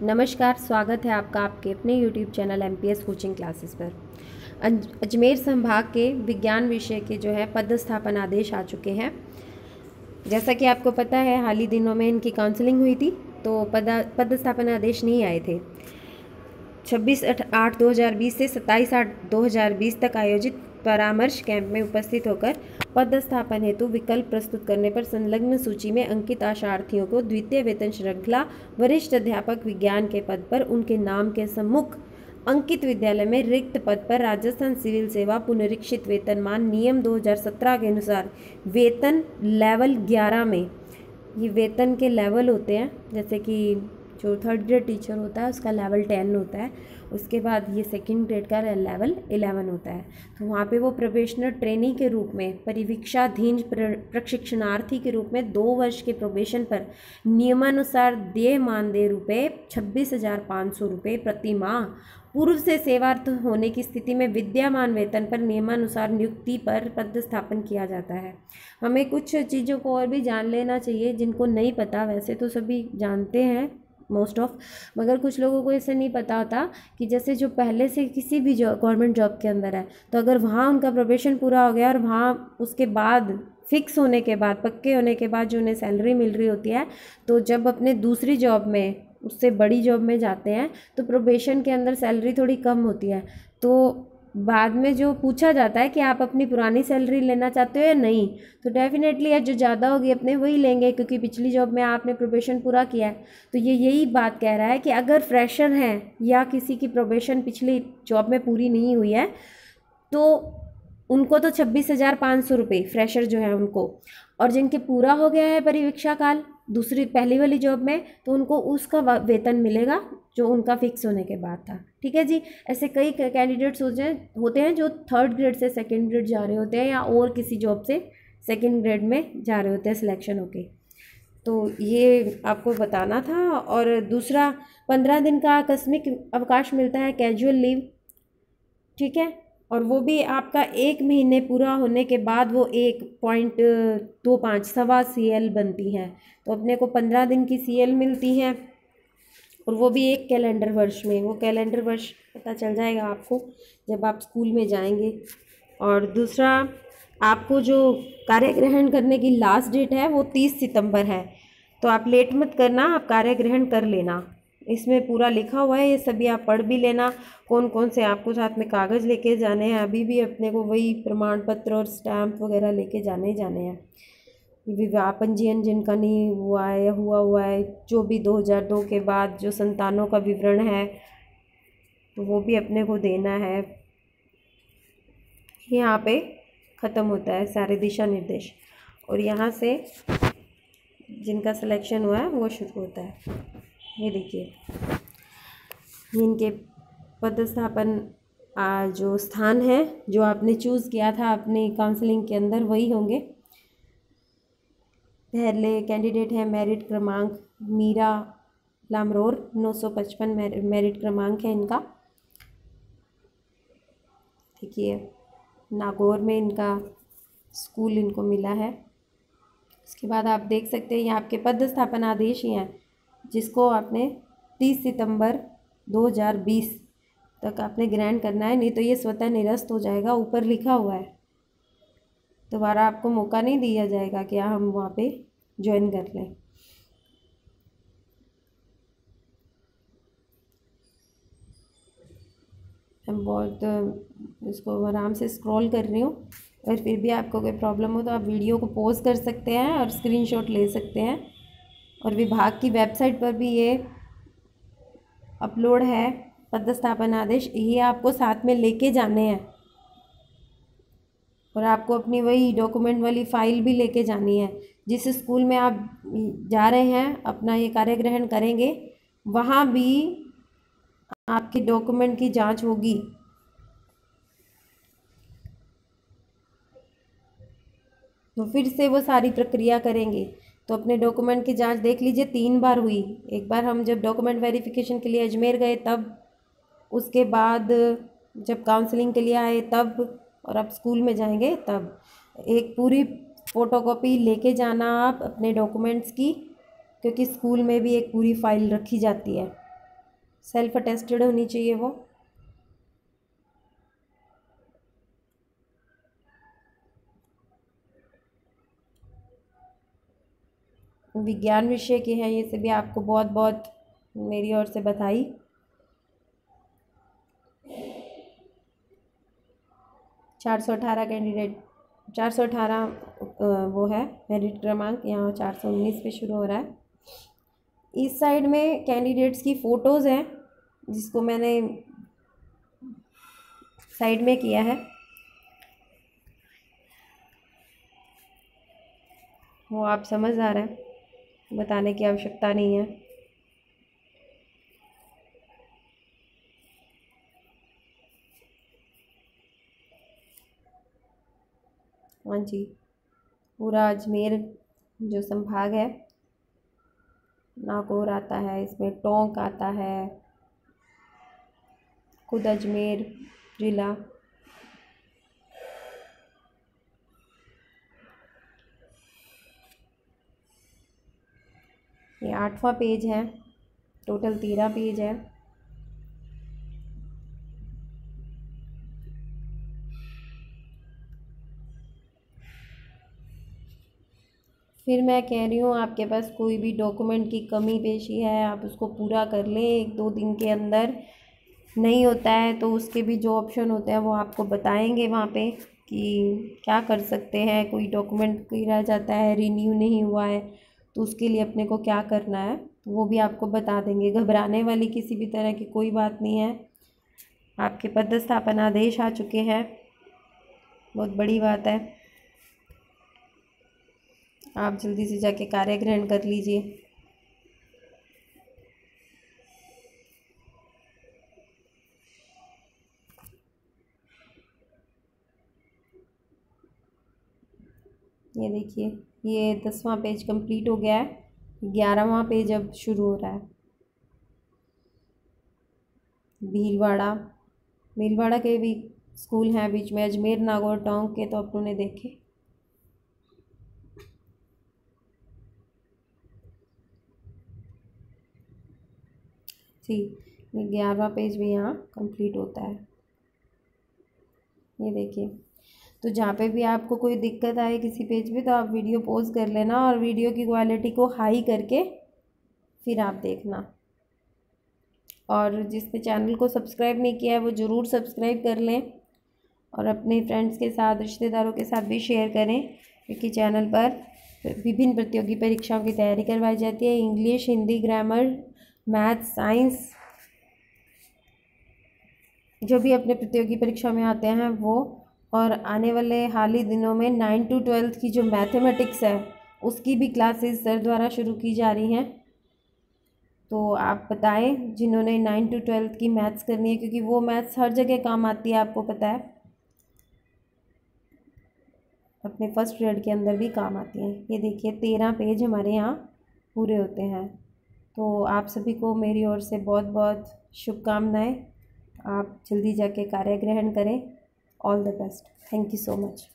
नमस्कार, स्वागत है आपका आपके अपने YouTube channel MPS coaching classes पर। अजमेर संभाग के विज्ञान विषय के जो है पदस्थापन आदेश आ चुके हैं। जैसा कि आपको पता है, हाल ही दिनों में इनकी काउंसलिंग हुई थी, तो पदस्थापन आदेश नहीं आए थे। 26/8/2020 से 27/8/2020 तक आयोजित परामर्श कैंप में उपस्थित होकर पदस्थापन हेतु विकल्प प्रस्तुत करने पर संलग्न सूची में अंकित आशार्थियों को द्वितीय वेतन श्रृंखला वरिष्ठ अध्यापक विज्ञान के पद पर उनके नाम के सम्मुख अंकित विद्यालय में रिक्त पद पर राजस्थान सिविल सेवा पुनरीक्षित वेतनमान नियम 2017 के अनुसार वेतन लेवल 11 में, ये वेतन के लेवल होते हैं, जैसे कि जो 3rd ग्रेड टीचर होता है उसका लेवल 10 होता है, उसके बाद ये 2nd ग्रेड का लेवल 11 होता है। तो वहाँ पे वो प्रोबेशनर ट्रेनी के रूप में, परिवीक्षाधीन प्रशिक्षणार्थी के रूप में 2 वर्ष के प्रोबेशन पर नियमानुसार देय मानदेय रुपये 26,500 रुपये प्रति माह पूर्व से सेवारत होने की स्थिति में विद्यमान वेतन पर नियमानुसार नियुक्ति पर पदस्थापन किया जाता है। हमें कुछ चीज़ों को और भी जान लेना चाहिए जिनको नहीं पता, वैसे तो सभी जानते हैं मोस्ट ऑफ, मगर कुछ लोगों को इससे नहीं पता होता कि जैसे जो पहले से किसी भी गवर्नमेंट जॉब के अंदर है, तो अगर वहाँ उनका प्रोबेशन पूरा हो गया और वहाँ उसके बाद फिक्स होने के बाद, पक्के होने के बाद जो उन्हें सैलरी मिल रही होती है, तो जब अपने दूसरी जॉब में, उससे बड़ी जॉब में जाते हैं तो प्रोबेशन के अंदर सैलरी थोड़ी कम होती है। तो बाद में जो पूछा जाता है कि आप अपनी पुरानी सैलरी लेना चाहते हो या नहीं, तो डेफिनेटली जो ज़्यादा होगी अपने वही लेंगे, क्योंकि पिछली जॉब में आपने प्रोबेशन पूरा किया है। तो ये यही बात कह रहा है कि अगर फ्रेशर हैं या किसी की प्रोबेशन पिछली जॉब में पूरी नहीं हुई है, तो उनको तो 26,500 रुपये फ्रेशर जो है उनको, और जिनके पूरा हो गया है परिवीक्षा काल दूसरी पहली वाली जॉब में, तो उनको उसका वेतन मिलेगा जो उनका फिक्स होने के बाद था। ठीक है जी। ऐसे कई कैंडिडेट्स होते हैं जो 3rd ग्रेड से 2nd ग्रेड जा रहे होते हैं, या और किसी जॉब से 2nd ग्रेड में जा रहे होते हैं सिलेक्शन होके। तो ये आपको बताना था। और दूसरा, 15 दिन का आकस्मिक अवकाश मिलता है, कैजुअल लीव। ठीक है, और वो भी आपका 1 महीने पूरा होने के बाद वो 1.25 सवा CL बनती हैं। तो अपने को 15 दिन की CL मिलती हैं, और वो भी एक कैलेंडर वर्ष में। वो कैलेंडर वर्ष पता चल जाएगा आपको जब आप स्कूल में जाएंगे। और दूसरा, आपको जो कार्य ग्रहण करने की लास्ट डेट है वो 30 सितंबर है, तो आप लेट मत करना, आप कार्य ग्रहण कर लेना। इसमें पूरा लिखा हुआ है, ये सभी आप पढ़ भी लेना। कौन कौन से आपको साथ में कागज़ लेके जाने हैं, अभी भी अपने को वही प्रमाण पत्र और स्टैम्प वगैरह लेके जाने ही जाने हैं। विवाह पंजीयन जिनका नहीं हुआ है या हुआ है, जो भी 2002 के बाद जो संतानों का विवरण है, तो वो भी अपने को देना है। यहाँ पे ख़त्म होता है सारे दिशा निर्देश, और यहाँ से जिनका सिलेक्शन हुआ है वो शुरू होता है। ये देखिए, इनके पदस्थापन जो स्थान है जो आपने चूज़ किया था अपनी काउंसलिंग के अंदर, वही होंगे। पहले कैंडिडेट है मेरिट क्रमांक मीरा लामरोर, 955 मेरिट क्रमांक है इनका। देखिए, नागौर में इनका स्कूल इनको मिला है। उसके बाद आप देख सकते हैं ये आपके पदस्थापन आदेश ही हैं, जिसको आपने 30 सितंबर 2020 तक आपने ग्रहण करना है, नहीं तो ये स्वतः निरस्त हो जाएगा। ऊपर लिखा हुआ है, दोबारा आपको मौका नहीं दिया जाएगा कि हम वहाँ पे ज्वाइन कर लें। हम बहुत इसको आराम से स्क्रॉल कर रही हूँ, और फिर भी आपको कोई प्रॉब्लम हो तो आप वीडियो को पॉज कर सकते हैं और स्क्रीनशॉट ले सकते हैं। और विभाग की वेबसाइट पर भी ये अपलोड है पदस्थापन आदेश, ये आपको साथ में लेके जाने हैं, और आपको अपनी वही डॉक्यूमेंट वाली फ़ाइल भी लेके जानी है। जिस स्कूल में आप जा रहे हैं अपना ये कार्य ग्रहण करेंगे, वहाँ भी आपके डॉक्यूमेंट की जांच होगी। तो फिर से वो सारी प्रक्रिया करेंगे। तो अपने डॉक्यूमेंट की जांच देख लीजिए, 3 बार हुई। एक बार हम जब डॉक्यूमेंट वेरिफिकेशन के लिए अजमेर गए तब, उसके बाद जब काउंसलिंग के लिए आए तब, और अब स्कूल में जाएंगे तब। एक पूरी फ़ोटोकॉपी लेके जाना आप अपने डॉक्यूमेंट्स की, क्योंकि स्कूल में भी एक पूरी फ़ाइल रखी जाती है। सेल्फ अटेस्टेड होनी चाहिए वो। विज्ञान विषय के हैं ये सभी। आपको बहुत बहुत मेरी ओर से बधाई। 418 कैंडिडेट, 418 वो है मेरिट क्रमांक, यहाँ 419 पे शुरू हो रहा है। इस साइड में कैंडिडेट्स की फ़ोटोज़ हैं, जिसको मैंने साइड में किया है, वो आप समझ आ रहे हैं, बताने की आवश्यकता नहीं है। हाँ जी, पूरा अजमेर जो संभाग है, नागौर आता है, इसमें टोंक आता है, खुद अजमेर जिला। ये 8वां पेज है, टोटल 13 पेज है। फिर मैं कह रही हूँ, आपके पास कोई भी डॉक्यूमेंट की कमी पेशी है, आप उसको पूरा कर लें 1-2 दिन के अंदर। नहीं होता है तो उसके भी जो ऑप्शन होते हैं वो आपको बताएंगे वहाँ पे कि क्या कर सकते हैं। कोई डॉक्यूमेंट कोई रह जाता है, रिन्यू नहीं हुआ है, तो उसके लिए अपने को क्या करना है, तो वो भी आपको बता देंगे। घबराने वाली किसी भी तरह की कोई बात नहीं है। आपके पदस्थापन आदेश आ चुके हैं, बहुत बड़ी बात है। आप जल्दी से जाके कार्य ग्रहण कर लीजिए। ये देखिए, ये 10वां पेज कंप्लीट हो गया है, 11वां पेज अब शुरू हो रहा है। भीलवाड़ा के भी स्कूल हैं बीच में, अजमेर नागौर टोंक के तो अपनों ने देखे। जी, 11वां पेज भी यहाँ कंप्लीट होता है। ये देखिए, तो जहाँ पे भी आपको कोई दिक्कत आए किसी पेज पे, तो आप वीडियो पॉज कर लेना और वीडियो की क्वालिटी को हाई करके फिर आप देखना। और जिसने चैनल को सब्सक्राइब नहीं किया है वो ज़रूर सब्सक्राइब कर लें, और अपने फ्रेंड्स के साथ, रिश्तेदारों के साथ भी शेयर करें, क्योंकि चैनल पर विभिन्न प्रतियोगी परीक्षाओं की तैयारी करवाई जाती है। English, Hindi, grammar, maths, science, जो भी अपने प्रतियोगी परीक्षा में आते हैं वो। और आने वाले हाल ही दिनों में 9 to 12 की जो मैथमेटिक्स है उसकी भी क्लासेस सर द्वारा शुरू की जा रही हैं। तो आप बताएं जिन्होंने 9 to 12 की मैथ्स करनी है, क्योंकि वो मैथ्स हर जगह काम आती है, आपको पता है, अपने फर्स्ट पीरियड के अंदर भी काम आती हैं। ये देखिए, 13 पेज हमारे यहाँ पूरे होते हैं। तो आप सभी को मेरी ओर से बहुत बहुत शुभकामनाएं। आप जल्दी जाके कार्य ग्रहण करें। All the best. Thank you so much.